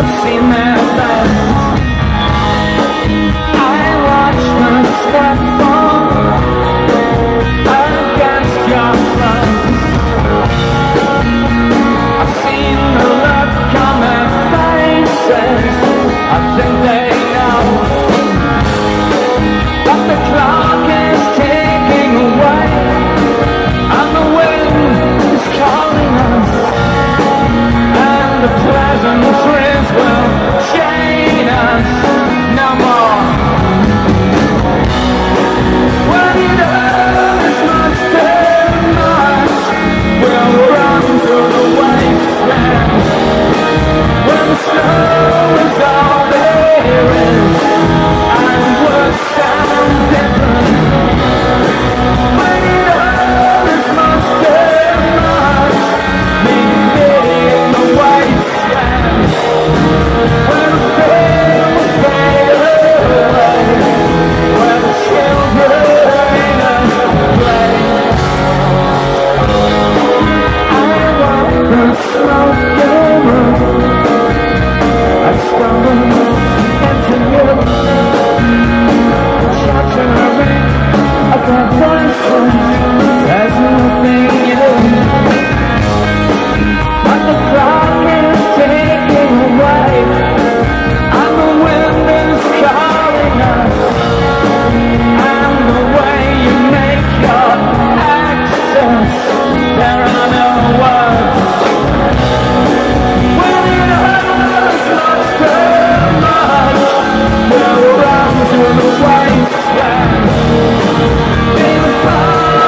I've seen their best. I watch them sweat fall against your front. I've seen the look on their faces. I think they know that the clock is ticking away, and the wind is calling us, and the pleasantries will